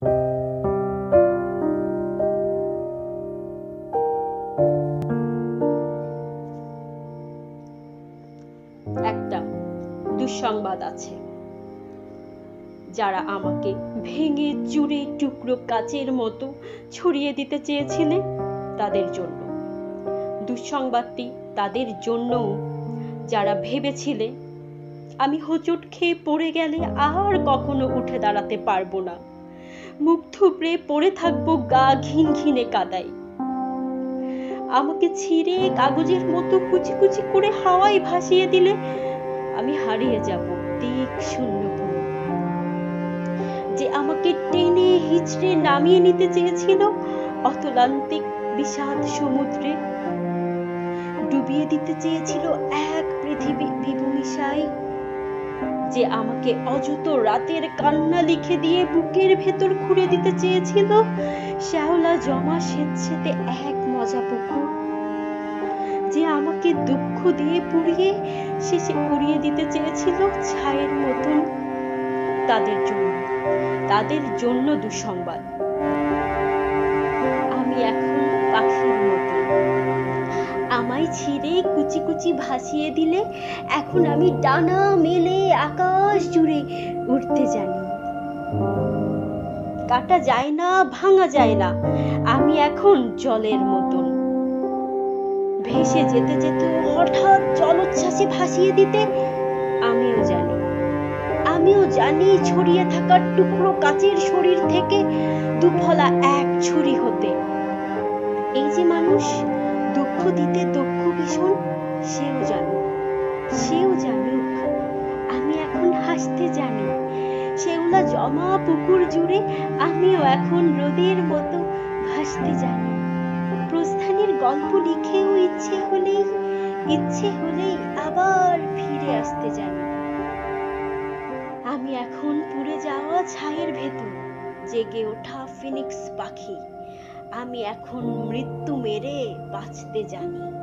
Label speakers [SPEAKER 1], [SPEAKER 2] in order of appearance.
[SPEAKER 1] একটা দুঃসংবাদ আছে। যারা আমাকে ভেঙে চুরে টুকরো কাচের মতো ছড়িয়ে দিতে চেয়েছিলে তাদের জন্য। দুঃসংবাদটি তাদের জন্য যারা ভেবেছিলে আমি হোঁচট খেয়ে পড়ে গেলে আর কখনো উঠে দাঁড়াতে পারবো না, মুখ থুবড়ে পড়ে থাকবো গা ঘিনঘিনে কাদায়। আমাকে ছিঁড়ে কাগজের মতো কুচি কুচি করে হাওয়ায় ভাসিয়ে দিলে আমি হারিয়ে যাব দিক শূন্য ভূমি। যে আমাকে টেনে হিচড়ে নামিয়ে নিতে চেয়েছিল অতলান্তিক বিষাদ সমুদ্রে, ডুবিয়ে দিতে চেয়েছিল এক পৃথিবী বিভূমিশায়, যে আমাকে অযুত রাতের কান্না লিখে দিয়ে বুকের ভেতর খুঁড়ে দিতে চেয়েছিল শ্যাওলা জমা স্বেচ্ছেতে এক মজা পুকুর, যে আমাকে দুঃখ দিয়ে পুড়িয়ে শেষে উড়িয়ে দিতে চেয়েছিল ছায়ের মতন, তাদের জন্য দুঃসংবাদ। আমি এখন পাখির মতো, আমায় ছিঁড়ে কুচি কুচি ভাসিয়ে দিলে এখন আমি ডানা মেলে আকাশ জুড়ে উড়তে জানি। কাটা যায় না, ভাঙা যায় না, আমি এখন জলের মতন, ভেসে যেতে যেতে হঠাৎ জলোচ্ছ্বাসে ভাসিয়ে দিতে আমিও জানি ছড়িয়ে থাকা টুকরো কাচের শরীর থেকে দুফলা এক ছুরি হতে। এই যে মানুষ দুঃখ দিতে দক্ষ ভীষণ, সেও জানুক আমি এখন হাসতে জানি। শেওলা জমা পুকুর জুড়ে আমিও এখন রোদের মতো ভাসতে জানি। প্রস্থানের গল্প লিখেও ইচ্ছে হলেই আবার ফিরে আসতে জানি। আমি এখন পুড়ে যাওয়া ছায়ের ভেতর জেগে ওঠা ফিনিক্স পাখি, আমি এখন মৃত্যু মেরে বাঁচতে জানি।